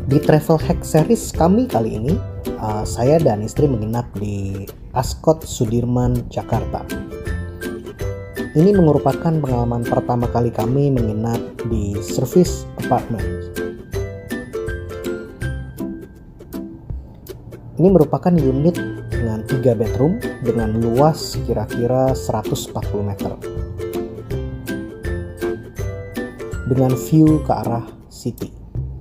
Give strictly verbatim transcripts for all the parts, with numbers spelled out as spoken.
Di Travel Hack Series kami kali ini, uh, saya dan istri menginap di Ascott Sudirman, Jakarta. Ini merupakan pengalaman pertama kali kami menginap di service apartment. Ini merupakan unit dengan tiga bedroom dengan luas kira-kira seratus empat puluh meter. Dengan view ke arah city.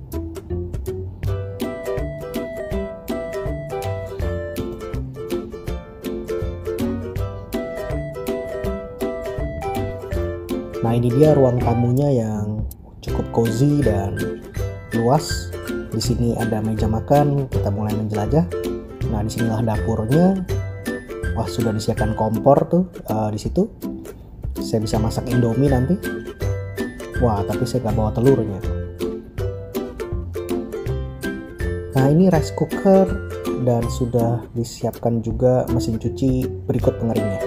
Nah, ini dia ruang tamunya yang cukup cozy dan luas. Di sini ada meja makan, kita mulai menjelajah. Nah, disinilah dapurnya. Wah, sudah disiapkan kompor tuh uh, di situ. Saya bisa masak Indomie nanti. Wah, tapi saya nggak bawa telurnya. Nah, ini rice cooker dan sudah disiapkan juga mesin cuci berikut pengeringnya.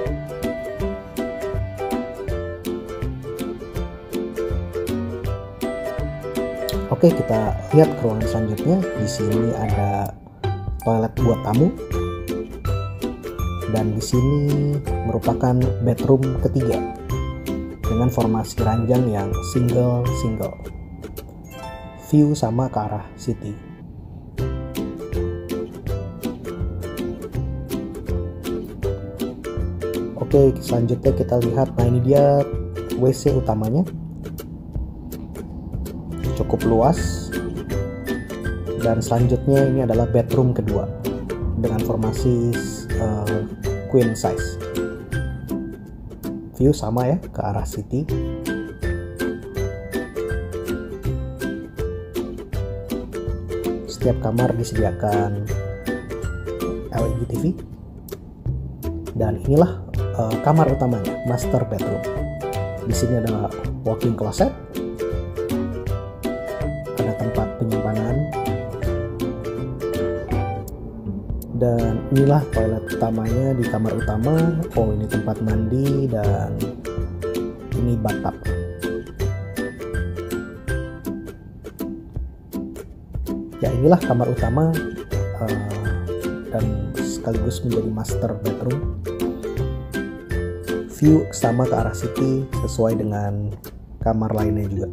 Oke, kita lihat ke ruangan selanjutnya. Di sini ada toilet buat tamu. Dan di sini merupakan bedroom ketiga dengan formasi ranjang yang single-single. View sama ke arah city. Oke, selanjutnya kita lihat. Nah, ini dia W C utamanya. Cukup luas. Dan selanjutnya ini adalah bedroom kedua dengan formasi uh, queen size. View sama ya ke arah city. Setiap kamar disediakan L E D T V. Dan inilah uh, kamar utamanya, master bedroom. Di sini adalah walk-in closet. Ada tempat penyimpanan. Dan inilah toilet utamanya di kamar utama. Oh, ini tempat mandi dan ini bathtub. Ya, inilah kamar utama uh, dan sekaligus menjadi master bedroom. View sama ke arah city sesuai dengan kamar lainnya juga.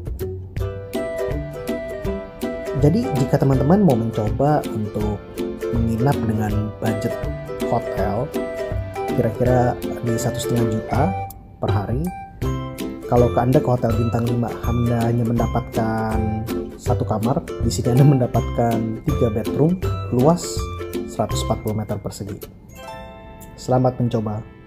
Jadi jika teman-teman mau mencoba untuk menginap dengan budget hotel kira-kira di satu setengah juta per hari, kalau ke Anda ke hotel bintang lima Anda hanya mendapatkan satu kamar, di sini Anda mendapatkan tiga bedroom luas seratus empat puluh meter persegi. Selamat mencoba.